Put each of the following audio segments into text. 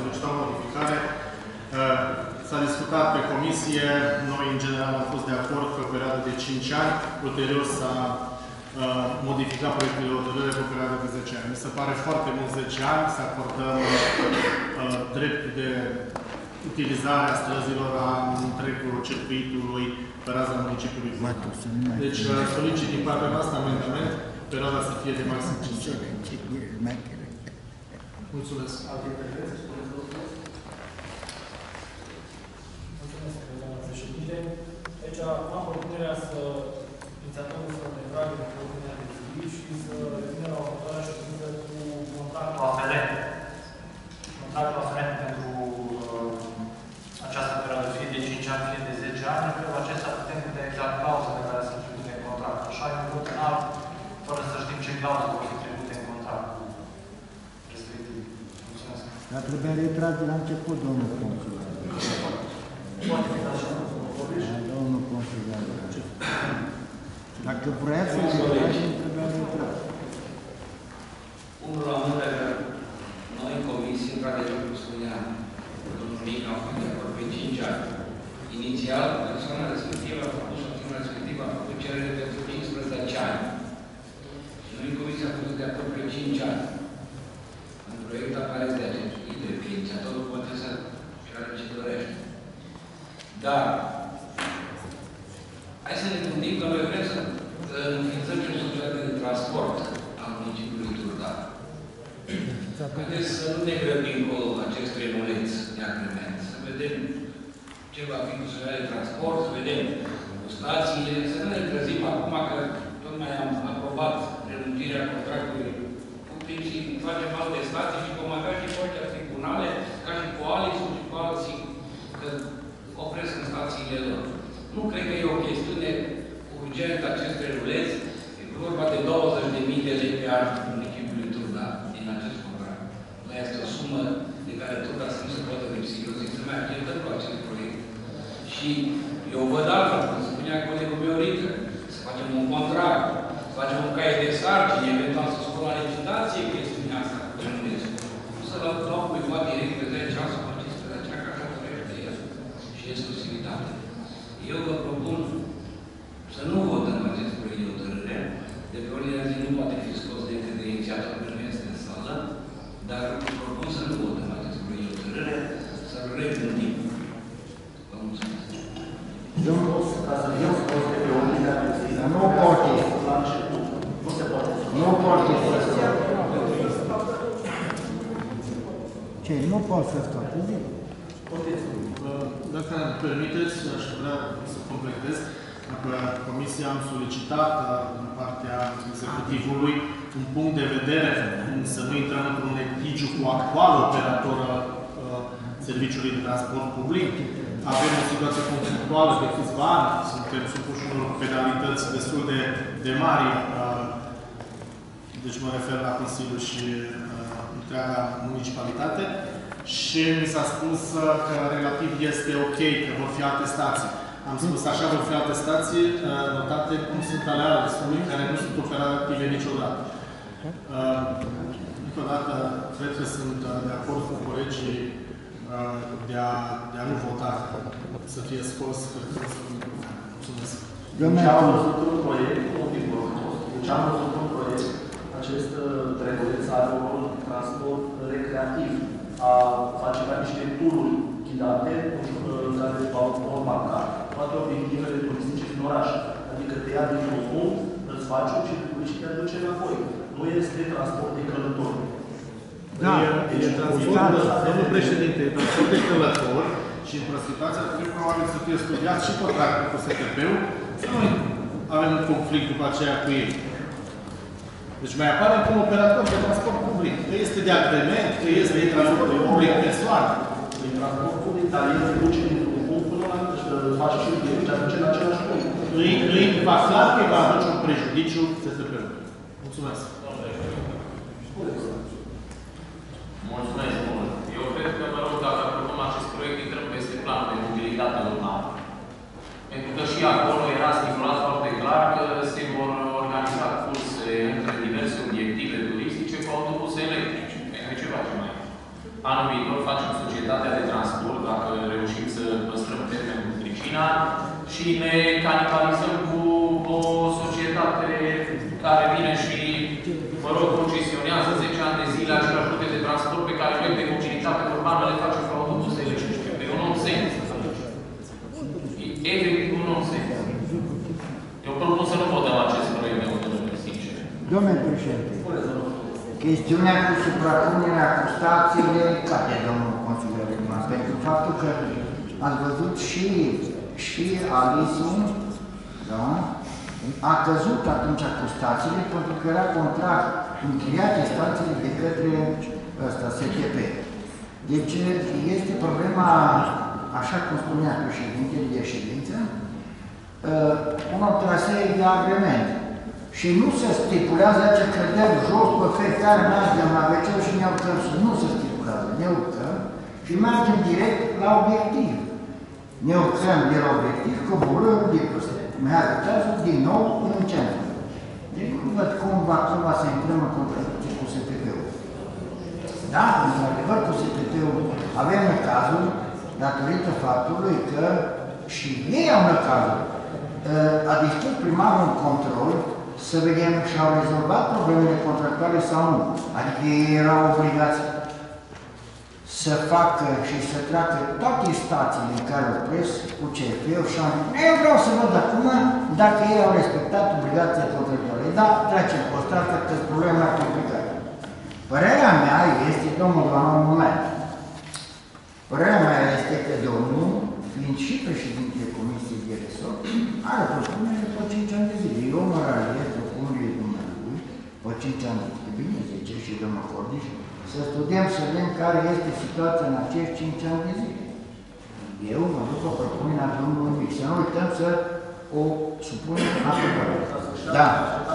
solicitat o modificare. S-a discutat pe comisie, noi în general am fost de acord pe o perioadă de 5 ani, ulterior s-a modificat proiectul de hotărâre pe o perioadă de 10 ani. Mi se pare foarte mult 10 ani să acordăm dreptul de utilizare a străzilor a întregul circuitului pe raza municipiului. Deci solicit din partea noastră amendament, perioada să fie de maxim 5 ani. Mulțumesc. Alte intervenții? Mulțumesc, doamna președinte. Deci am propunerea să inițiatorul să ne tragă de propunerea de zi și să revină la următoarea ședință cu contractul aferent. Contractul aferent pentru această perioadă, fie de 5 ani, fie de 10 ani. În felul acesta putem vedea exact clauzele care sunt trecute în contract. Așa e un vot în alt, fără să știm ce clauze vor fi trecute în contract. Dar trebuie retras de la început, domnul consul. Poate fi așa, domnul consul. Dacă vrea să retrage, trebuie retras. Unul la mână, noi în comisie, într-adevăr, cum spuneam, domnul Mica a fost de acord pe 5 ani. Inițial, persoana respectivă a făcut, persoana respectivă a făcut cerere pentru 15 ani. Și noi în comisie am fost de acord pe 5 ani. În proiect apare de acest idee, că inițiatorul poate să ceară ce dorește. Dar, hai să ne gândim că noi vrem să înființăm și o societate de transport al municipiului Turda. Haideți să nu ne grăbim cu acest trenuleț de agrement. Să vedem ce va fi cu societatea de transport, să vedem cu stațiile, să nu ne trezim acum că tocmai am aprobat prelungirea contractului public și facem alte stații și vom avea și foarte tribunale, ca și cu Alisul și cu alții, că opresc în stațiile lor. Nu cred că e o chestiune urgentă acest trenuleț. E vorba de 20.000 de lei pe an în municipiului Turda din acest contract. Nu este o sumă de care Turda să nu se poată lipsi. Eu zic să mai acceptăm cu acest proiect. Și eu văd altfel, cum spunea colegul meu Rică, să facem un contract, să facem un caiet de sarcini, eventual să scot la licitație chestiunea asta. Nu să dau cuiva direct pe 10 ani, să fac 15 ani, că așa dorește el și exclusivitate. Eu vă propun să nu votăm acest proiect de hotărâre. De pe ordinea zi nu poate fi scos de către inițiator, că nu este în sală, dar propun să nu votăm acest proiect de hotărâre, să-l regândim. Vă mulțumesc. ca să fie scos de pe ordinea de zi. Nu poate. La început. Nu se poate. Nu poate. Ce? Nu pot să scoate? Dacă îmi permiteți, aș vrea să completez. Comisia am solicitat din partea executivului un punct de vedere, să nu intrăm într-un litigiu cu actual operator serviciului de transport public. Avem o situație conflictuală de câțiva ani, suntem supuși unor penalități destul de mari. Deci mă refer la Consiliul și întreaga municipalitate. Și mi s-a spus că relativ este ok, că vor fi alte stații. Am spus așa, vor fi alte stații notate cum sunt ale Alisului, care nu sunt operative niciodată. Încă o dată, cred că sunt de acord cu colegii de a nu vota să fie scos. Mulțumesc. Deci am văzut un proiect, deci am văzut un proiect, acest trenuleț are un transport recreativ, a face ca niște tururi ghidate, care vor marca toate obiectivele turistice din oraș. Adică te ia dintr-un punct, îți faci un circuit și te aduce înapoi. Nu este transport de călători. Da, e transport, domnul președinte, e transport de călători și într-o situație ar trebui probabil să fie studiat și contractul cu STP-ul, să nu avem un conflict după aceea cu ei. Deci mai apare cum operator de transport public. Că este de agrement, că este de transport public persoană. E transport public, dar el se duce dintr-un punct până la face și te aduce în același punct. Îi va clar că va aduce un prejudiciu STP-ul. Mulțumesc. Mulțumesc mult. Eu cred că, mă rog, dacă aprobăm acest proiect, intrăm peste plan de mobilitate lunar. Pentru că și acolo era stipulat foarte clar că se vor organiza curse între diverse obiective turistice cu autobuse electrice. Pentru ce facem aici? Anul viitor facem societatea de transport, dacă reușim să păstrăm termenul Tricina, și ne canibalizăm cu o societate care vine și, mă rog, concesionează 10 ani de zile aceleași rute de transport pe care noi de mobilitate urbană le facem cu autobuzele și știu. E un non-sens. E efectiv un non-sens. Eu propun să nu votăm acest proiect de hotărâre, sincer. Domnule președinte, chestiunea cu suprapunerea cu stațiile cade, domnul consilier Rimas, pentru faptul că ați văzut și Alisul, da? A căzut atunci cu stațiile pentru că era contrar închiriate stațiile de către STP. Deci este problema, așa cum spunea președintele de ședință, unor trasee de agrement. Și nu se stipulează ce cădem jos pe fiecare, mergem la wc și ne urcăm. Nu se stipulează, ne urcăm și mergem direct la obiectiv. Ne urcăm de la obiectiv, coborâm de meargă din nou în centru. Deci nu văd cum va să intrăm în contradicție cu STP-ul. Da, într-adevăr, cu STP-ul avem cazul datorită faptului că și ei au cazul. A dispus primarul un control să vedem și au rezolvat problemele contractuale sau nu. Adică ei erau obligați să facă și să treacă toate stațiile în care opresc cu CFP-ul și eu vreau să văd acum dacă ei au respectat obligația contractuale. Da, trecem pe o stată că problema e complicată. Părerea mea este, domnul la un moment, părerea mea este că domnul, fiind și președintele Comisiei de Resort, are propunere după 5 ani de zile. Eu mă realizez propunerile dumneavoastră pe 5 ani de zile. Bine, zice și domnul Cordiș, să studiem, să vedem care este situația în acești 5 ani de zile. Eu mă duc o propunere a domnului Mic. Să nu uităm să o supunem la aprobare. Da.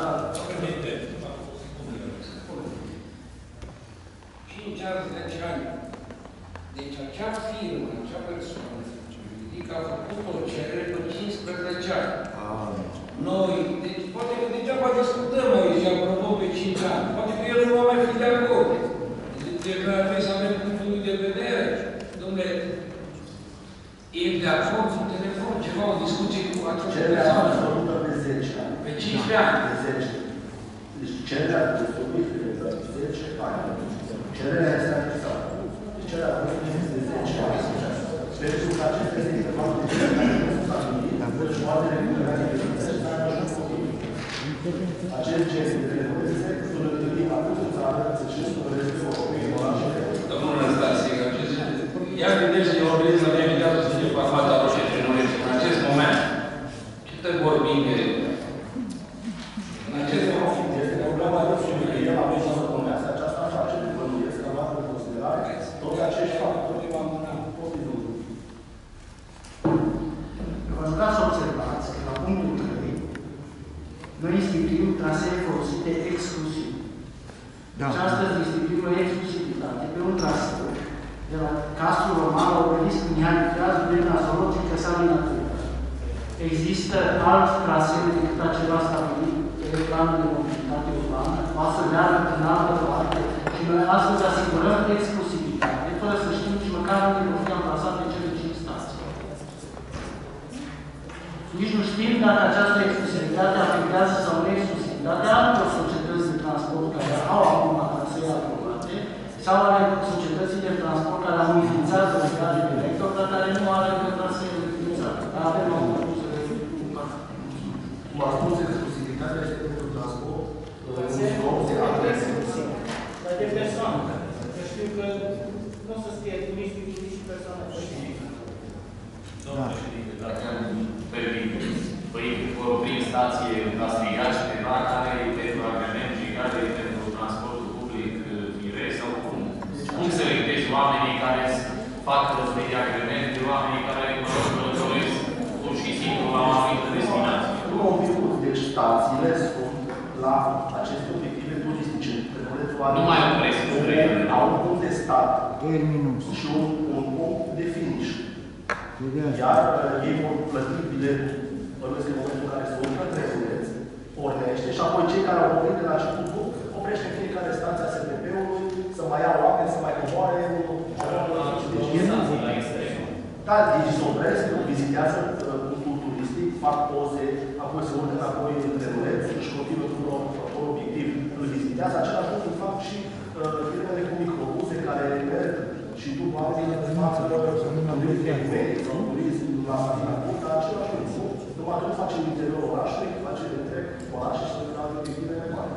5 ani, 10 ani. Deci acea firmă, acea persoană juridică a făcut o cerere pe 15 ani. Noi, deci poate că degeaba discutăm aici, aprobăm pe 5 ani. Poate că el nu va mai fi de acord. Deci noi trebuie să avem punctul lui de vedere. Dom'le, e de acord cu telefon, ceva, o discuție cu această persoană. Cererea pe 10 ani. Pe 15 ani. Pe 10. Deci cererea de soluție pe 10 ani. Cererea este acceptată. Cererea de 10 ani. Pentru că aceste de fapt de 10 ani nu sunt stabilit, deci poate recuperare de 10 ani ajuns copii. Acest gest de recuperare sunt întâlnit atât în țară, să și să Domnul Năstase, ia vedeți, eu organiză la imediat să fie parfata roșie Trinorești. În acest moment, ce te vorbim de... În acest moment, este problema roșie, el a venit să comească această afacere, bănuiesc că luat în considerare toți acești factori. Vă rugați să observați că la punctul 3 noi instituim trasee folosite exclusiv. Da. Deci astăzi instituim o exclusivitate pe un traseu de la Castru Roman la Obelisc Mihai Viteaz, Brena Zoologică sau din natură. Există alt traseu decât acela stabilit pe planul de mobilitate urbană, poate să meargă în altă parte și noi astăzi asigurăm exclusivitate, fără să știm nici măcar unde vor fi amplasate cele 5 stații. Nici nu știm dacă această exclusivitate afectează sau nu exclusivitatea altor societăți de transport care au acum trasee aprobate sau ale societății de transport care au înființat legale director, dar care nu are încă trasee înființate. Dar avem o propusă de Cum a spus, exclusivitatea este pentru transport. Dar de persoană. Că știu că nu o să scrie nici și persoană. Domnul președinte, dacă îmi permiteți, păi vor opri în stație la strigat cineva care e pentru agrement și care e pentru transportul public firesc sau cum? Cum să limitezi oamenii care fac război de agrement de oamenii care călătoresc pur și simplu la o anumită destinație? Nu obiectiv, deci stațiile sunt la aceste obiective turistice. Nu mai opresc lucrurile. Au un punct de start Terminus. și un punct de finish. Iar ei vor plăti biletul bănuiesc în momentul în care se urcă trenuleț, pornește și apoi cei care au pornit de la începutul oprește în fiecare stație a STP-ului să mai ia oameni, să mai coboare Da, digisombresc, vizitează punctul turistic, fac poze, apoi se urcă înapoi în trenuleț, își continuă turul obiectiv, îl vizitează. Același lucru fac și firmele cu microbuze care merg și după ani fac turism sau turism la Dinacurta, același lucru. Numai că nu face în interiorul orașului, face întreg oraș și sunt alte obiective mari.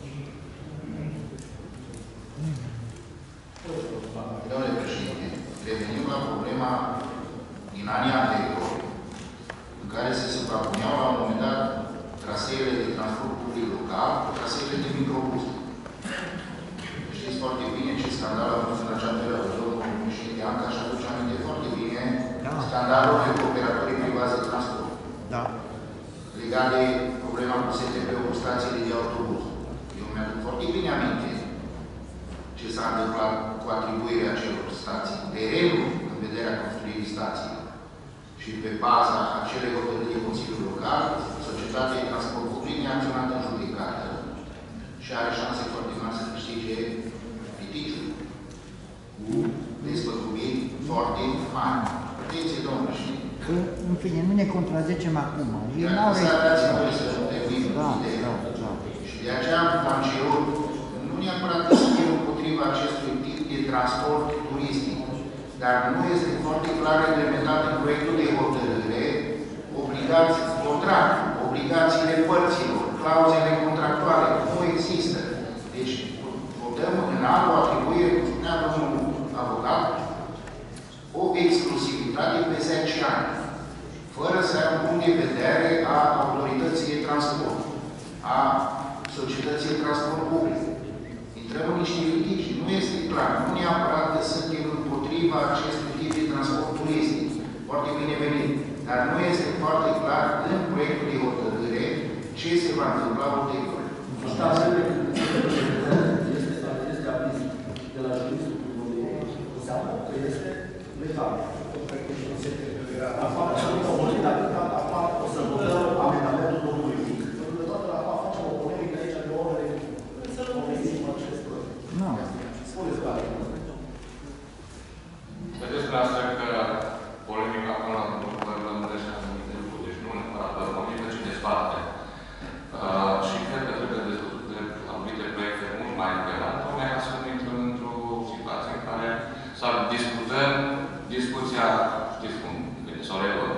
Domnule președinte, revenim la problema din anii anteriori, în care se suprapuneau la un moment dat traseele de transport public local cu traseele de microbuz. Știți foarte bine ce scandal a fost în acea perioadă. Domnul președinte Anca și aduce aminte foarte bine scandalul de operatorii privați de transport. Da. Legat de problema cu STB-ul cu stațiile de autobuz. Eu mi-aduc foarte bine aminte ce s-a întâmplat cu atribuirea acelor stații, terenul în vederea construirii stațiilor. Și pe baza acelei hotărâri de Consiliul Local, Societatea de Transport Public a acționat în judecată și are șanse foarte mari să câștige litigiul cu despăgubiri foarte mari. Atenție, domnul președinte. În fine, nu ne contrazicem acum. Ei n-au Și de aceea am cerut nu neapărat să fie împotriva acestui tip de transport turistic, dar nu este foarte clar reglementat în proiectul de hotărâre obligațiile părților, clauzele contractuale, nu există. Deci, dăm în o atribuire, cum spunea domnul avocat, o exclusivitate pe 10 ani, fără să ai un punct de vedere a autorității de transport, a societății de transport public. Intrăm în niște litigi, nu este clar, nu neapărat că suntem împotriva acestui tip de transport turistic, foarte binevenit, dar nu este foarte clar în proiectul de hotărâre ce se va întâmpla ulterior. Este aviz de la juristul Primăriei, înseamnă că este legal. Acum, o să votăm amendamentul domnului Mic, pentru că toată la facem o polemică aici de orele să povestim acest proiect. Nu. Spuneți care. Vedeți la asta că polemica până la urmă lămurește anumite lucruri, deci nu neapărat polemică, ci dezbatere. Și cred că trebuie dezbătute anumite proiecte mult mai relevante, tocmai ca să nu intrăm într-o situație în care să discutăm discuția, știți cum, să o reluăm.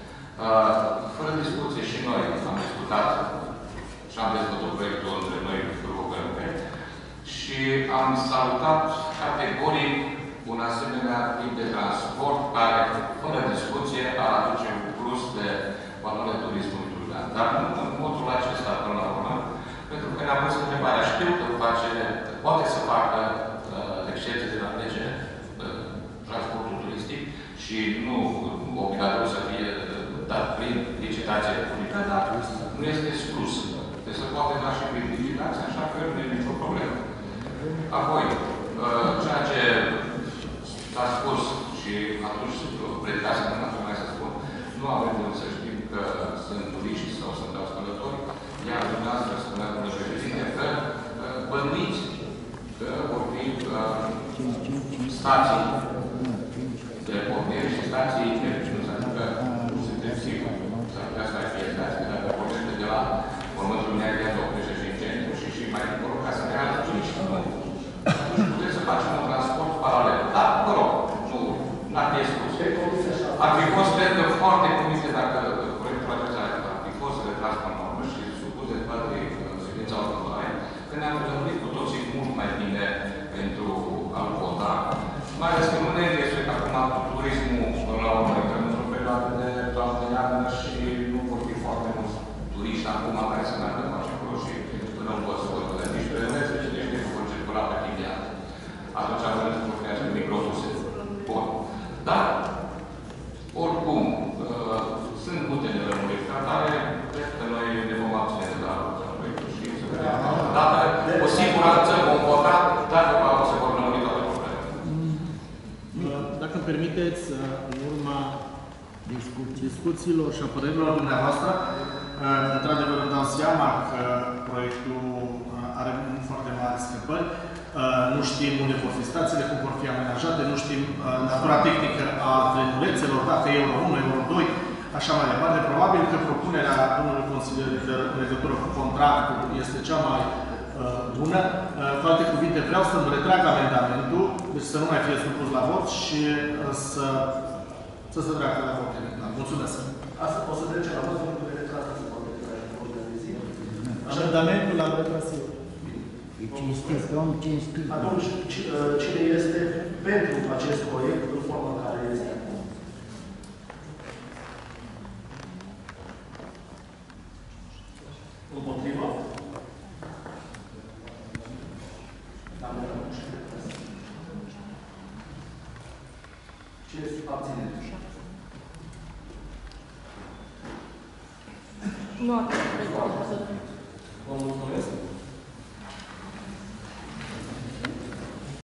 Fără discuție și noi am discutat și am dezbătut proiectul între noi grupările și am salutat categoric un asemenea tip de transport care, fără discuție, ar aduce un plus de valoare turismului turgan. Dar nu în modul acesta până la urmă, pentru că ne-am pus întrebarea, știu că poate să facă excepție de la lege transportul turistic și nu obligatoriu să fie dat prin licitație publică, dar nu este exclus. Deci se poate da și prin licitație, așa că nu e nicio problemă. Apoi, ceea ce s-a spus și atunci predicați că nu mai să spun, nu avem de să știm că sunt turiști sau sunt alți călători, iar dumneavoastră spunea domnul președinte că bănuiți că vor fi stații de pornire și stații intermici. Nu înseamnă că nu sunteți siguri. S-ar putea să mai fie stații, că dacă pornește de la mormântul unei de oprește și în centru și mai încolo, ca să ne arată turiști. Putem să facem un transport paralel. Dar, mă rog, n-ar fi exclus. Ar fi fost, cred că, foarte comise dacă proiectul acesta ar fi fost retras pe normă și supus de toate ședința următoare, că ne-am întâlnit cu toții mult mai bine pentru a-l vota. Mai ales că nu ne este că acum turismul, până la urmă, intrăm într-o perioadă de toamnă de iarnă și nu vor fi foarte mulți turiști acum care să meargă în acolo și nu pot să văd nici pe rest, nici nu vor circula pe timp de an. Atunci am vrut să vorbească microbuse. Bun. Dar, oricum, sunt multe de lămuriri care cred că noi ne vom abține de la proiectul și să vedem. Dacă, cu siguranță vom vota, dacă se vor lămuri toate problemele. Dacă îmi permiteți, în urma discuțiilor și a părerilor dumneavoastră, într-adevăr îmi dau seama că proiectul are foarte mari scăpări. Nu știm unde vor fi stațiile, cum vor fi amenajate, nu știm natura tehnică a a trenulețelor, dacă Euro 1, Euro 2, așa mai departe. Probabil că propunerea domnului consilier în legătură cu contractul este cea mai bună. Cu alte cuvinte, vreau să-mi retrag amendamentul, deci să nu mai fie supus la vot și să se treacă la vot. Mulțumesc. Asta o să trecem la vot, pentru că retrasă se poate trage în ordine de zi. Amendamentul l-am retras eu. E cinstit, domn cinstit. Atunci, cine este pentru acest proiect în forma în care este acum? Împotrivă? Cine se abține? Nu atât. Vă mulțumesc.